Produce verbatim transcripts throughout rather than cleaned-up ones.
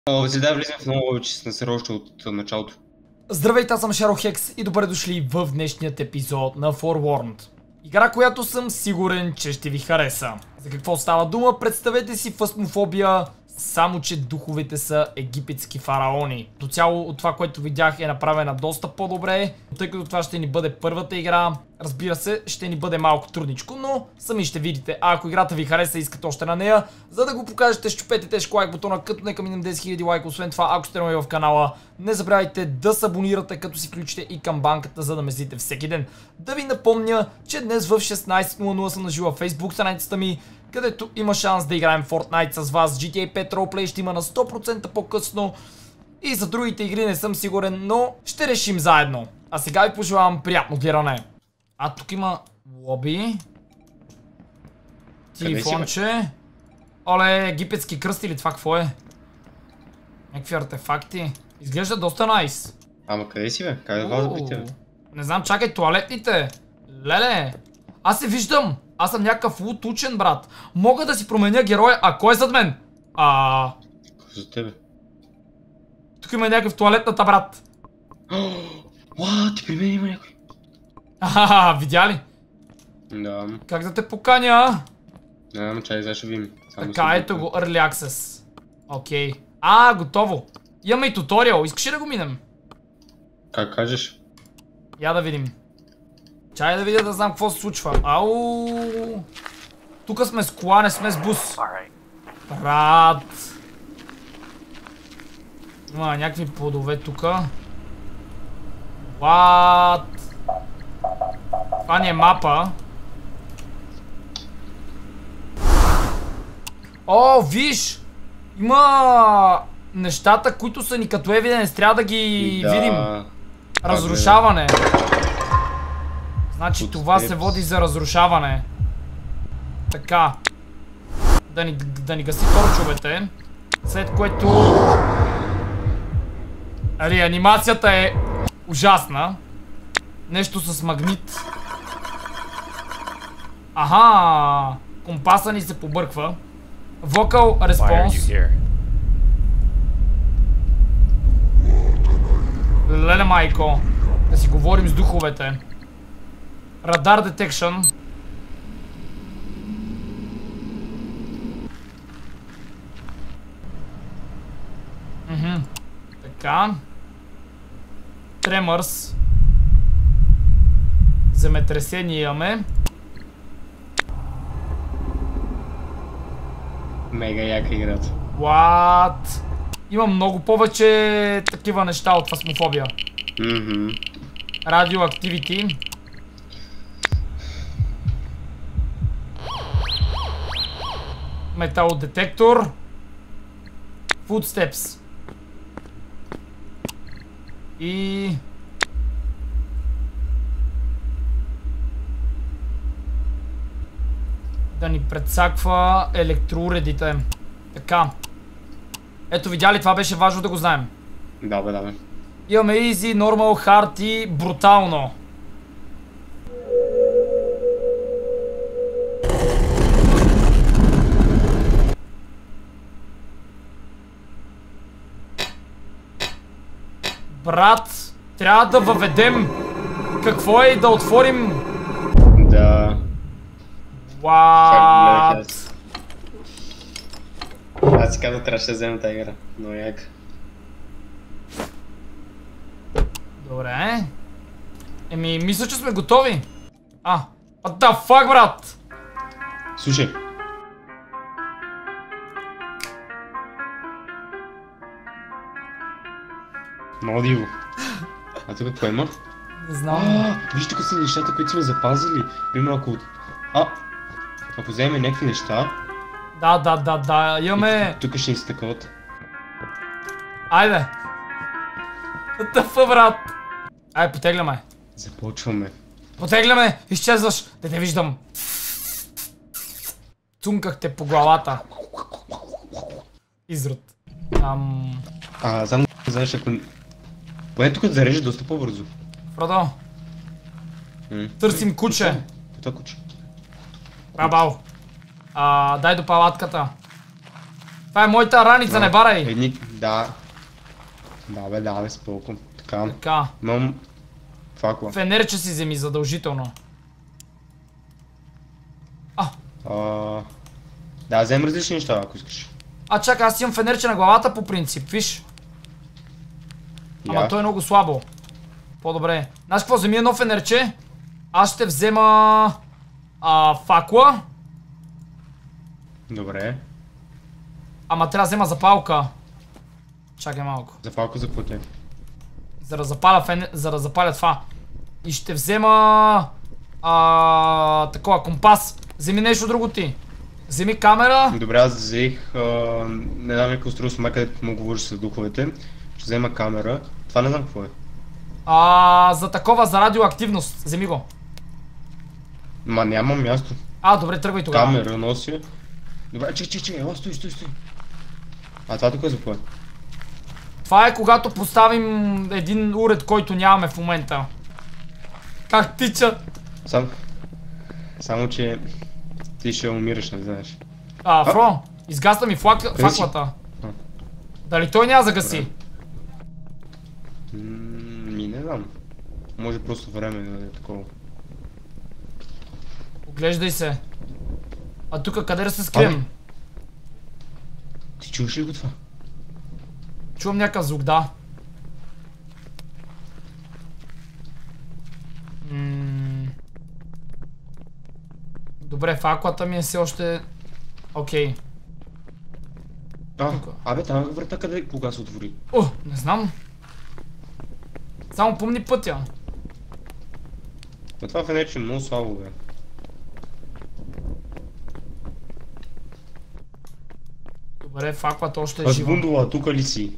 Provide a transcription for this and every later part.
О, сега влизам в много повече с насър още от началото. Здравейте, аз съм Шаро-Хекс и добре дошли в днешният епизод на Forewarned. Игра, която съм сигурен, че ще ви хареса. За какво става дума? Представете си Фасмофобия, само че духовете са египетски фараони. До цяло от това, което видях, е направена доста по-добре, тъй като това ще ни бъде първата игра. Разбира се, ще ни бъде малко трудничко, но сами ще видите. А ако играта ви хареса и искате още на нея, за да го покажете, щупете тежко лайк бутона, като нека минем десет хиляди лайка. Освен това, ако сте нови в канала, не забравяйте да се абонирате, като си включите и камбанката, за да ме следите всеки ден. Да ви напомня, че днес в шестнайсет нула нула съм на живо във Facebook страницата ми, където има шанс да играем Fortnite с вас. джи ти ей пет Roleplay ще има на сто процента по-късно. И за другите игри не съм сигурен, но ще решим заедно. А сега ви пожелавам приятно гледане. А тук има лоби. Телефонче. Оле, египетски кръст или това какво е? Някакви артефакти. Изглежда доста найс. Ама къде си бе? Къде това да бите бе? Не знам, чакай, туалетните. Леле, аз се виждам. Аз съм някакъв лут учен, брат. Мога да си променя героя. А кой е зад мен? А... За тебе. Тук има някакъв в туалетната, брат. Уа, ти при мен има някой. Ахаха, видя ли? Да. Как да те поканя? Не знам, чай, сега ще видим. Така, ето го, Early Access. Окей. А, готово. Имаме и туториал. Искаш ли да го минем? Как кажеш? Я да видим. Чай да видя да знам какво се случва. Ау! Тук сме с кола, не сме с бус. Брат! Има някакви плодове тука. What? Това ни е мапа. О, виж! Има нещата, които са ни като евиденс. Трябва да ги да. видим. Разрушаване. Значи Footsteps. Това се води за разрушаване. Така. Да ни, да ни гаси торчовете. След което... Реанимацията е ужасна. Нещо с магнит. Аха! Компаса ни се побърква. Vocal response. Леле майко. Да си говорим с духовете. Радар детекшн. Мхм. Така. Тремърс. Земетресение имаме. Мега яка играта. What? Има много повече такива неща от фасмофобия. Мхм. Радиоактивити. Металодетектор. Footsteps. И... да ни предсаква електроуредите. Така. Ето, видя ли, това беше важно да го знаем. Да бе, да бе. Имаме easy, normal, hard и брутално. Брат, трябва да въведем какво е и да отворим. Да. What? Аз си казах, трябваше да взема тази игра. Но яка. Добре. Еми, мисля, че сме готови. А, what the fuck, брат? Слушай. Много диво. А тук какво има? Не знам. А, виж, тук са нещата, които сме запазили. Примерно ако... А, ако вземем някакви неща... Да, да, да, да, имаме... Тук ще изтъкват. Айде. Тъфа, брат. Айде, потегляме. Започваме. Потегляме, изчезваш. Да те виждам. Цунках те по главата. Изрод. Ам... А, само да знаеш, ако... Поне тук да зарежда доста по-бързо. Фродо. Търсим куче. Това куче. Бабал. А, дай до палатката. Това е моята раница, не барай! Едни... Да. Да бе, да бе, спокойно. Така. Така. Имам... Факла. Фенерче си вземи задължително. А. А... Да, взем различни неща, ако искаш. А, чакай, аз имам фенерче на главата по принцип, виж. Ама Я. то е много слабо. По-добре. Знаеш какво, вземи едно фенерче. Аз ще взема... А, факла. Добре. Ама трябва да взема запалка. Чакай малко. Запалка за пътя. За да запаля фен... За да запаля това. И ще взема... А, такова, компас. Вземи нещо друго ти. Вземи камера. Добре, аз взех... А... Не знам някакво устройство, май където му говориш с духовете. Ще взема камера. Това не знам какво е. А, за такова, за радиоактивност. Вземи го. Ма нямам място. А, добре, тръгвай тогава. Камера нося. Добре, че, че, че, ела, стой, стой, стой. А това тук е за какво е? Това е когато поставим един уред, който нямаме в момента. Как тича? Сам... Само, че... Ти ще умираш, не знаеш. А, Фро, изгасна ми флак... Къде си? факлата. А. Дали той няма загаси? М, Ми не знам. Може просто време да е такова. Оглеждай се. А тук къде да се скрием? Ти чуваш ли го това? Чувам някакъв звук, да. М. Добре, факлата ми е все още... Окей. А, Тука. абе, тази врата къде, кога се отвори? О, не знам. Само помни пътя. Но това фенерче е много слабо, бе. Добре, факлата още е Аз жива. бундула, тука ли си?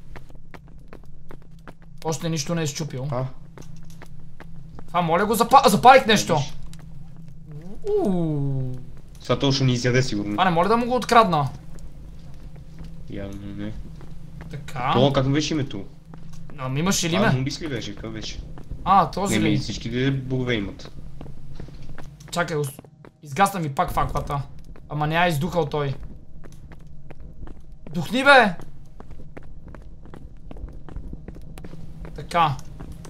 Още нищо не е счупил. А? Това моля го запа... запалих нещо. Ууу. Сега точно ни изяде сигурно. А не моля да му го открадна. Явно не. Така. Това как беше името? Ами имаш ли А, име? Мумбис ли беше? Какъв беше? А, този Не, ми ли? всички богове имат. Чакай, ус- изгасна ми пак факлата. Ама не е издухал той. Духни, бе! Така.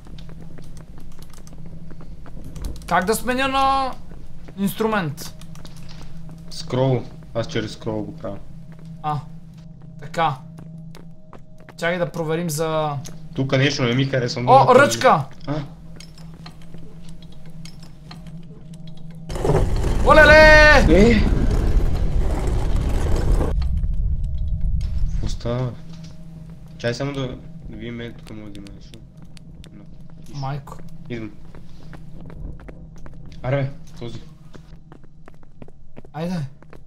Как да сменя на инструмент? Скрол. Аз чрез скрол го правя. А. Така. Чакай да проверим за... Тук нещо не ми харесва. О, много ръчка! А? Олеле! Е! Какво става? Чай само да, да видим е, тук може да има нещо. No. Майко. Идвам. Аре бе, този. Айде.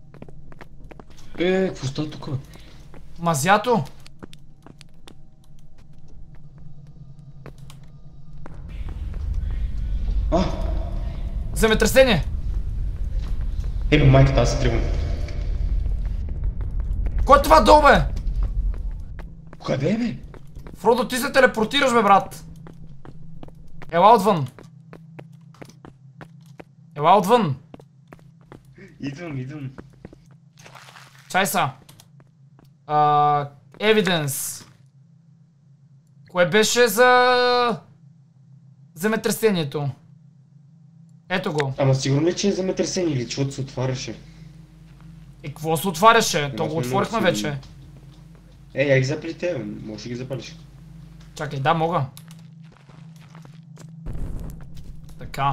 Е, какво става тук? Мазято. А! Земетресение. Ей, бе, майката, аз се тръгвам. Кой е това долу, бе? Къде бе? Фродо, ти се телепортираш, бе, брат. Ела отвън. Ела отвън. Идвам, идвам. Чай са. А, Evidence. Кое беше за... земетресението? Ето го. Ама сигурно ли, че е земетресение или защото се отваряше? И какво се отваряше? То аз го не отворихме мога да вече. си- Е, я ги запали те, можеш да ги запалиш. Чакай, да, мога. Така.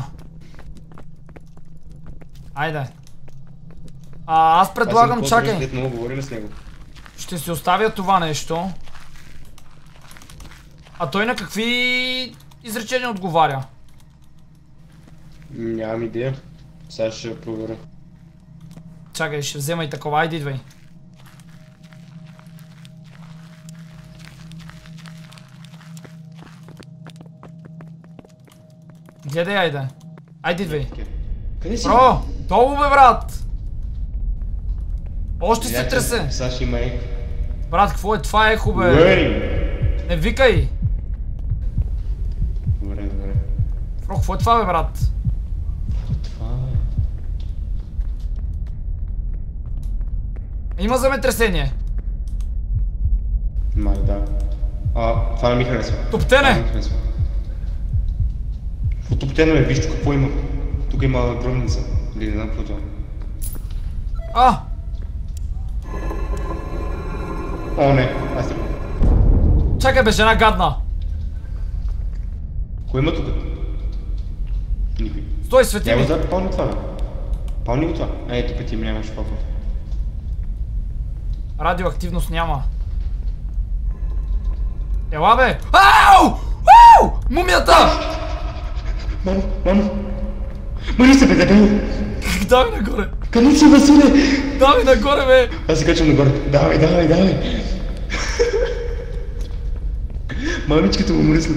Айде. А, аз предлагам, аз чакай. Аз много говорим с него. Ще си оставя това нещо. А той на какви изречения отговаря? Нямам идея. Сега ще проверя. Чакай, ще взема и такова. Айде, идвай. Гледай, айде. Айде, идвай. Къде си? Бро, долу, бе, брат! Още се тресе. Сега ще има ехо. Брат, какво е това ехо, бе? Уей! Не викай! Добре, добре. Бро, какво е това, бе, брат? Това е... Има земетресение. Май, да. А, това не ми харесва. Топтене! Какво топтене ме? Виж какво има. Тук има гробница. Или не знам какво това. А! О, не, аз тръгвам. Чакай бе, жена гадна! Кой има тук? Никой. Стой, свети Няма ми! да пълни това, бе. Пълни го това. Ей, тук ти ми нямаш фокус. Радиоактивност няма. Ела бе! Ау! Ау! Мумията! Мамо, мамо! Мари се, бе, дебело! Давай нагоре! Къде си, Василе? Давай нагоре, бе! Аз се качвам нагоре. Давай, давай, давай! Мамичката му мръсна.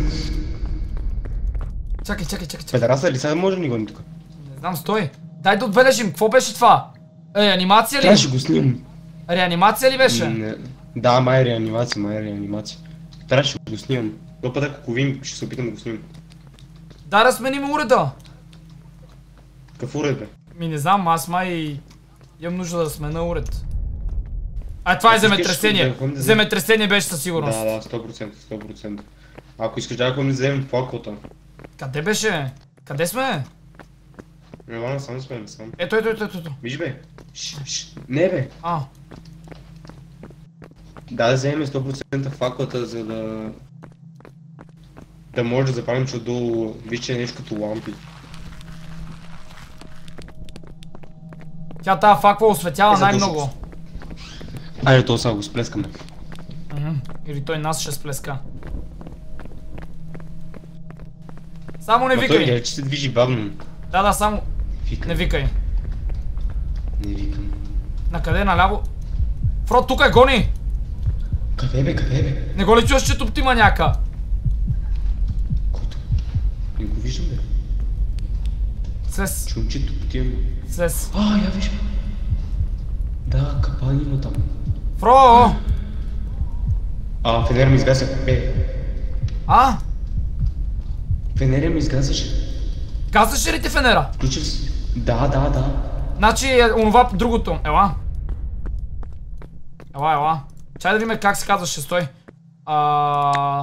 Чакай, чакай, чакай, чакай. Педараса ли сега може да ни гони тук? Не знам, стой. Дай да отбележим, какво беше това? Реанимация ли? Трябваше го снимам. Реанимация ли беше? Не. Да, май е реанимация, май е реанимация. Трябваше да го снимам. До път ако ковим, ще се опитам да го снимам. Дай да сменим уреда. Какъв уред, бе? Ми не знам, аз май имам нужда да смена уред. А това е Ако искаш, земетресение. да ходим да Земетресение беше със сигурност. Да, да, сто процента, сто процента. Ако искаш да ходим да вземем факълта. Къде беше? Къде сме? Не, ладно, само сме, сам. Ето, ето, ето, ето. Виж, бе. Ш, ш. Не, бе. А, Да, да вземем сто процента факълта, за да... Да може да запалим, че отдолу виж, че е нещо като лампи. тя тази факва осветява Е, за най-много. Айде, то сега го сплескаме. Мгм. Или той нас ще сплеска. Само не Ма той викай. гледа, че се движи бавно. Да, да, само Викам. не викай. Не викам. На къде? Наляво? Фрод, тук е, гони! Къде бе, къде бе? Не го ли чуваш, че топти маняка? Който? Не го виждам, бе. Слез, Чувам, че топтием. слез. А, я виж. Да, капани има там. Фро! А, фенера ми изгася. Бе, А? фенера ми изгасаше. Казваше ли ти фенера? Включи си. Да, да, да. Значи е онова другото. Ела. Ела, ела. Чай да видим как се казваше, стой. А...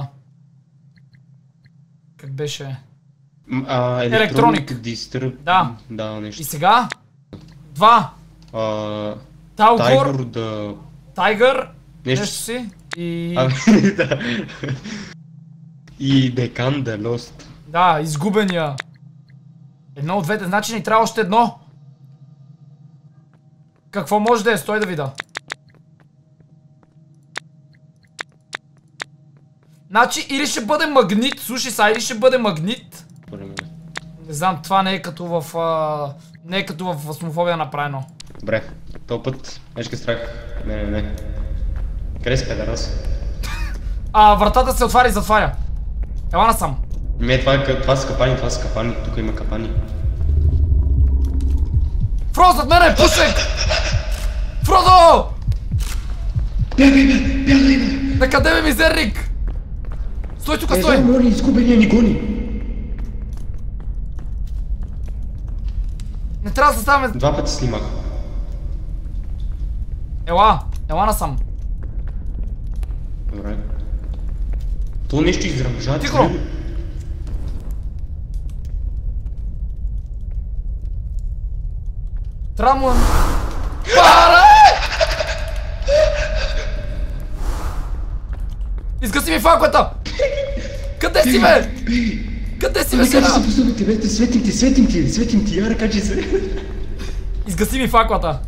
Как беше? М, А, Електроник. Дистър... Да. Да, И нещо. сега? Два. А, Талгор. Тайгор да... Тайгър. Нещо. Нещо си. И... А, да. И Декан да Лост. Да, изгубения. Едно от двете, значи ни трябва още едно. Какво може да е? Стой да видя. Значи или ще бъде магнит, слушай са, или ще бъде магнит. Не знам, това не е като в... А... Не е като в Фасмофобия направено. Добре, този път нешка страх. Не, не, не. Къде си, педарас? А, вратата се отваря и затваря. Ела насам. Не, това, е, това са капани, това са капани. Тук има капани. Фродо, зад мене, пушек! Фродо! Бягай, бе, бягай, бе! На къде бе, мизерник? Стой тук, Не стой! знам, моли, изгубения ни гони. Не трябва да ставаме... Два пъти снимах. Ела, ела насам. Добре. То нещо издръмжа. Тихо! Трябва му... Пара! Изгаси ми факвата! Къде си, бе? Къде си, бе, Ами как сега? се посъбите, бе? Светим ти, светим ти, светим ти, я ръка, че се... Изгаси ми факвата!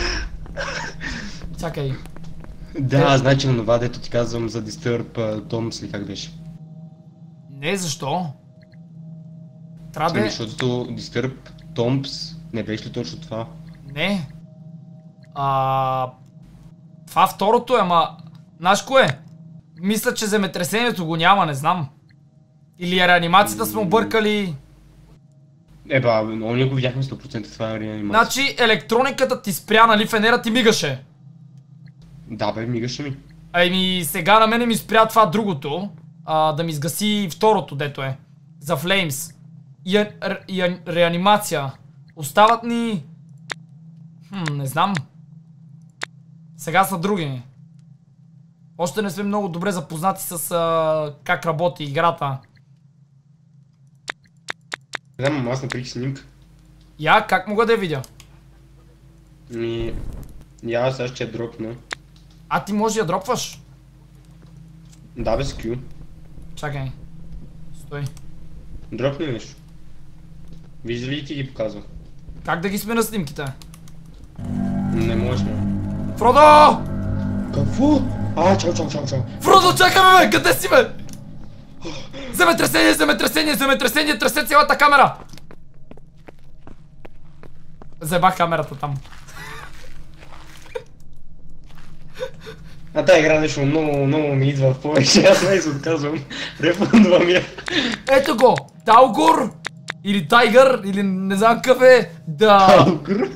Чакай. Да, значи на това, дето ти казвам за Disturb Toms ли как беше? Не, защо? Трябва да Ами, е... защото Disturb Toms не беше ли точно това? Не. А... Това второто е, ама... Знаеш кое? Мисля, че земетресението го няма, не знам. Или е реанимацията сме объркали. Еба, но ние го видяхме сто процента, това е реанимация. Значи електрониката ти спря, нали? Фенера ти мигаше. Да бе, мигаше ми. Ами сега на мене ми спря това другото. А, да ми сгаси второто, дето е. За Flames. И, е, ре, и е, реанимация. Остават ни... Хм, не знам. Сега са други. Още не сме много добре запознати с а, как работи играта. Не знам, аз направих снимка. Я, как мога да я видя? Ми... Я сега ще я дропна. А ти може да я дропваш? Да, без Q. Чакай. Стой. Дропни нещо. Вижда ли ти ги показва? Как да ги сме на снимките? Не може. Фродо! Какво? А, чао, чао, чао, чао. Фродо, чакаме, бе! Къде си, бе? Земетресение, земетресение, земетресение, тресе цялата камера! Заебах камерата там. А тая игра нещо много, много ми идва в повече, аз не се отказвам. Рефандвам я. Ето го! Талгор! Или Тайгър, или не знам какъв е, да... Талгор?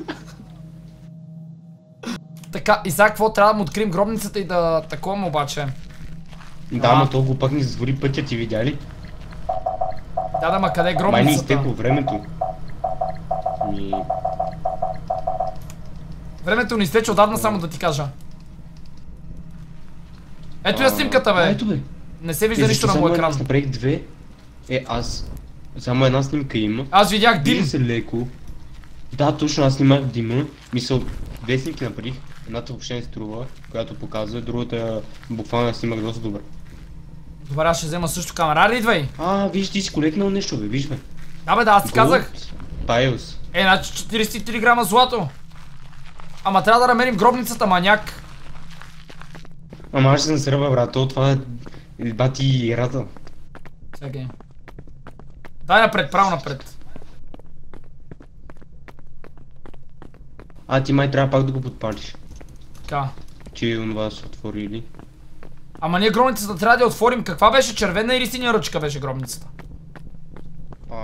Така, и сега какво? Трябва да му открием гробницата и да таковаме обаче. Да, но то го пак ни затвори пътя, ти видя ли? Да, да, ма къде е Май ни гробницата? изтекло времето. Ми... Времето ни изтече отдавна, само да ти кажа. Ето я снимката, бе! Ето бе! Не се вижда Е, нищо защо на моя само екран. Аз направих две. Е, аз... Само една снимка има. Аз видях дим! Вижда се леко. Да, точно, аз снимах дима. Мисъл, две снимки направих. Едната въобще не струва, която показва, другата буквално я снимах доста добре. Добре, аз ще взема също камера. Аре, идвай! А, виж, ти си колекнал нещо, бе, виж бе. Да, бе, да, аз ти казах. Пайос. Е, значи четирийсет и три грама злато. Ама трябва да намерим гробницата, маняк. Ама аз ще се насръба, брат, то това е бати играта. Чакай. Дай напред, право напред. А, ти май трябва пак да го подпалиш. Така. Че онова са отворили. Ама ние гробницата трябва да я отворим. Каква беше, червена или синя ръчка беше гробницата? А...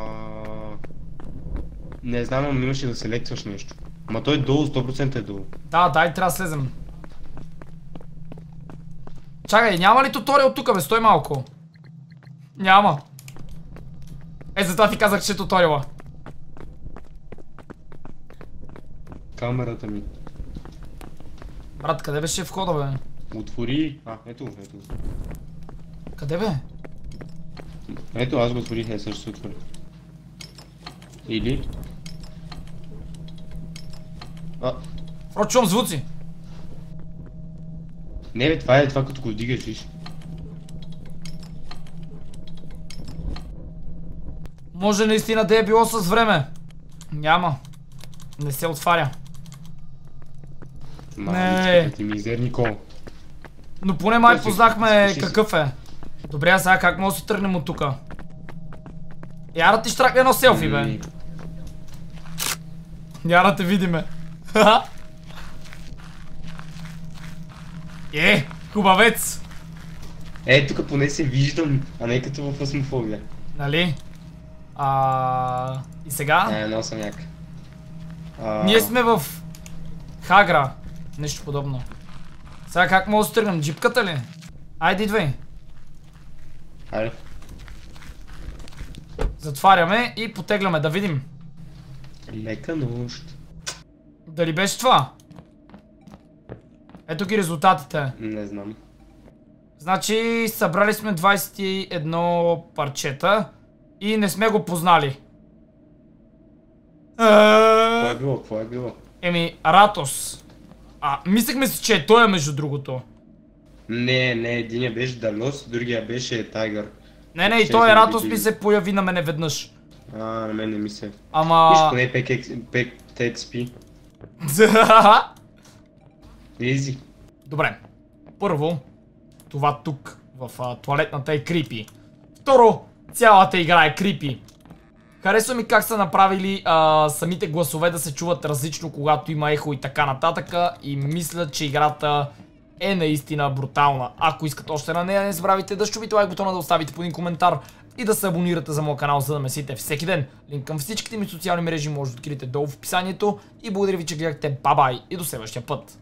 Не знам, ама имаше да селектваш нещо. Ама той е долу, сто процента е долу. Да, дай, трябва да слезем. Чакай, няма ли туториал тук, бе? Стой малко. Няма. Е, затова ти казах, че е туториала. Камерата ми. Брат, къде беше входа, бе? Отвори... А, ето, ето. Къде, бе? Ето, аз го отворих, не също се отвори. Или... А, Впрочем, чувам звуци. не бе, това е това като го вдигаш, виж. Може наистина да е било с време. Няма. Не се отваря. Маличката ти мизерни кол. Но поне май Спуши се, познахме спуши се. какъв е. Добре, а сега как може да се тръгнем от тука? Я да ти штракне едно селфи, бе. Ами, Я да те видиме. Е, хубавец. Е, тук поне се виждам, а не като в Фасмофобия. Нали? А... И сега? Е, много съм як. А, Ние сме в Хагра. Нещо подобно. Сега как мога да се тръгнем? Джипката ли? Айде, идвай. Айде. Затваряме и потегляме да видим. Лека нощ. Дали беше това? Ето ги резултатите. Не знам. Значи събрали сме двайсет и едно парчета и не сме го познали. Какво е било? Какво е било? Еми, Ратос. А, мислехме си, че е той, между другото. Не, не, единия беше Далос, другия беше Тайгър. Не, не, и Ще той сме Ратос видели. ми се появи на мене веднъж. А, на мен не ми се. Виж, Ама... поне пет екс пи. Изи. Добре. Първо, това тук, в а, туалетната е крипи. Второ, цялата игра е крипи. Харесва ми как са направили а, самите гласове да се чуват различно, когато има ехо и така нататък. И мисля, че играта е наистина брутална. Ако искате още на нея, не забравяйте да щупите лайк бутона, да оставите по един коментар и да се абонирате за моят канал, за да ме следите всеки ден. Линк към всичките ми социални мрежи може да откриете долу в описанието. И благодаря ви, че гледахте. Бабай и до следващия път.